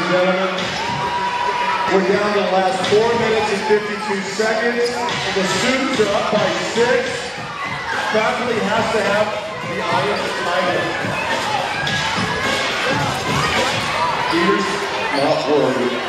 and gentlemen. We're down to the last 4 minutes and 52 seconds. The students are up by 6. Faculty has to have the eye of the tiger. Peter's not worried.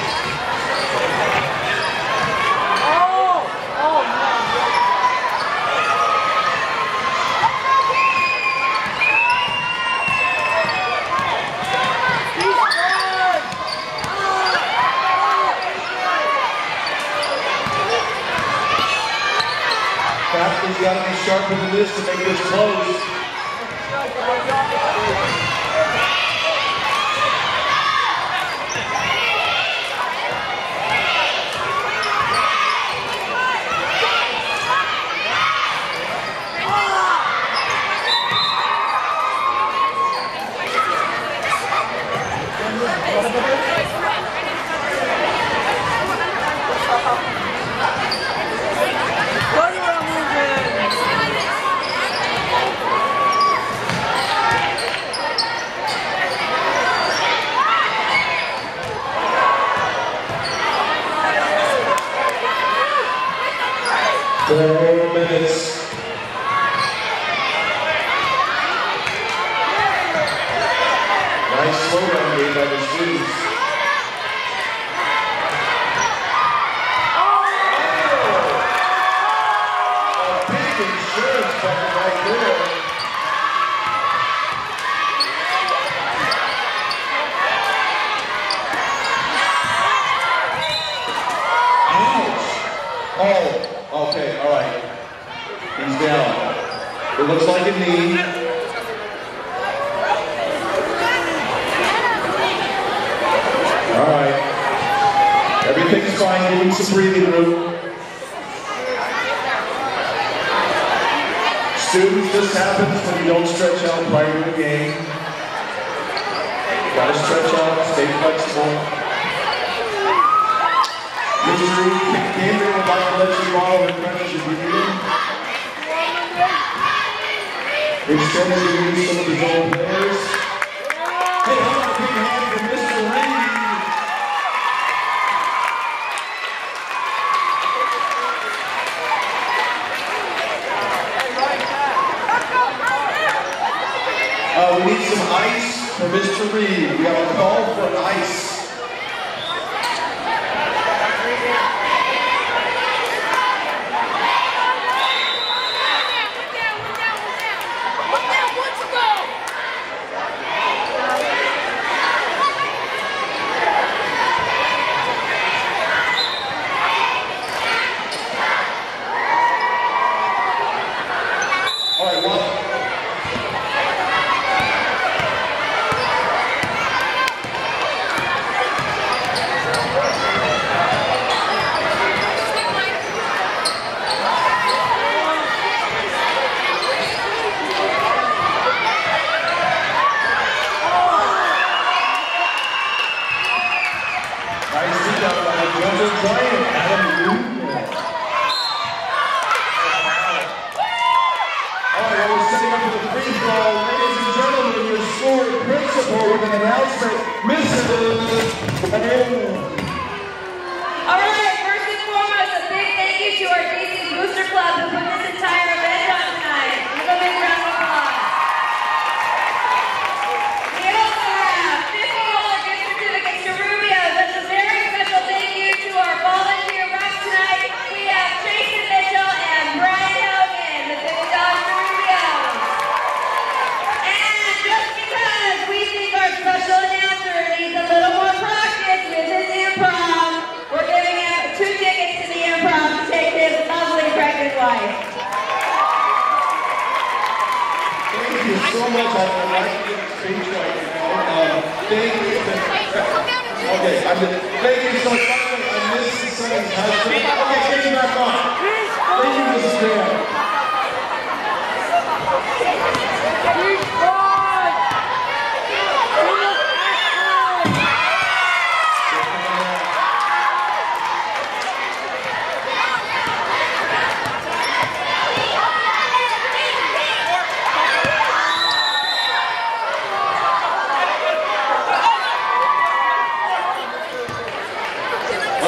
Faculty's got to be sharper than this to make this close. Nice slowdown made by the students. A big insurance bucket right there. Ouch! Oh, okay, all right. He's down. It looks like a knee. All right. Everything's fine. Give him some breathing room. Students, this happens when you don't stretch out prior to the game. Gotta stretch out, stay flexible. Mr. Gabriel would like to let you borrow her crutches if you need them. Extended to use some of his own players. Hey, how about a big hand for Mr. Reed? We need some ice for Mr. Reed. We have a call for ice.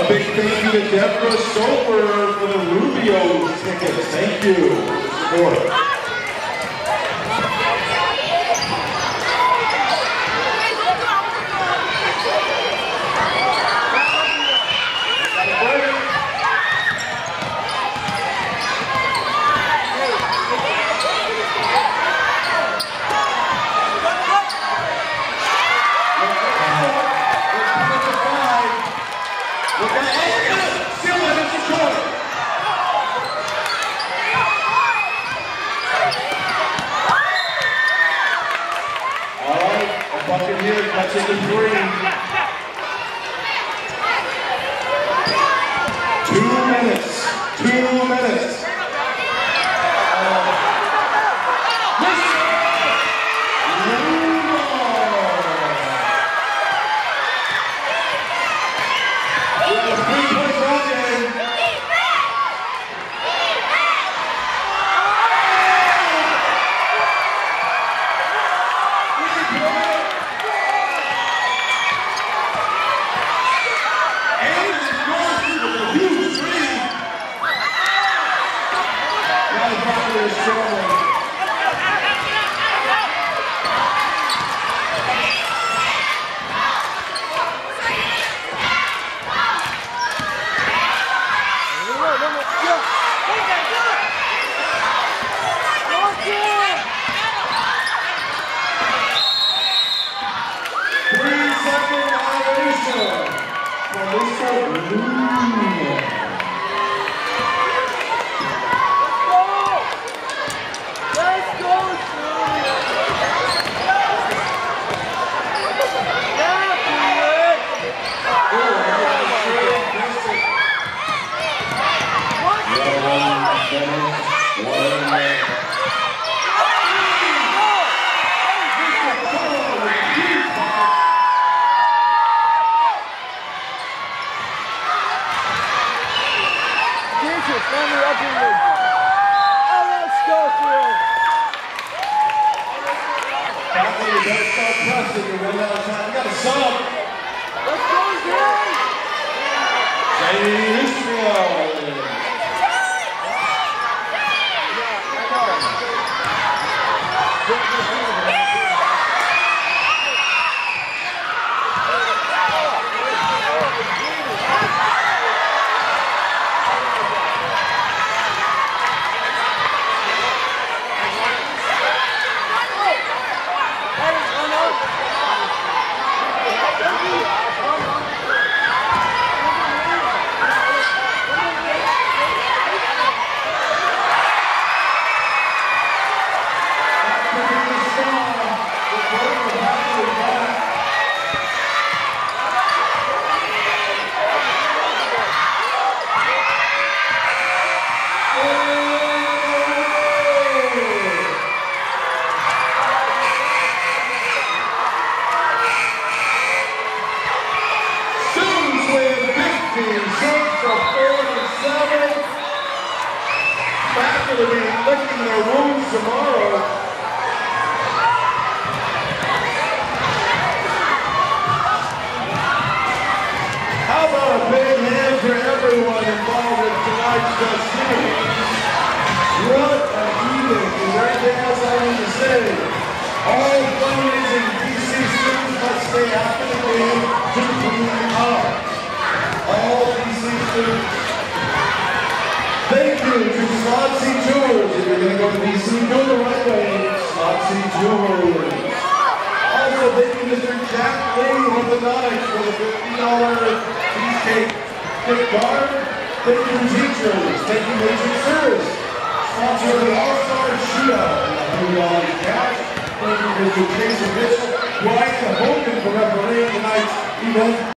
A big thank you to Deborah Stover for the Rubio tickets. Thank you for the support. Bucket here, cuts it to 3. 2 minutes. 2 minutes. Faculty licking their wounds tomorrow. How about a big hand for everyone involved in tonight's festivities? What a evening. Is there anything else I need to say? All fundraising DC students must stay after the game to clean up. All DC students. Thank you to Slot C Tours. If you're going to go to DC, go the right way. Slot C Tours. Also, thank you Mr. Jack Lee Orthodontics for the $50 cheesecake gift card. Thank you teachers. Thank you Matrix Service. Sponsor of the All-Star Shootout and $100 cash. Thank you Mr. Jason Mitchell, Brian Hogan for refereeing tonight's event.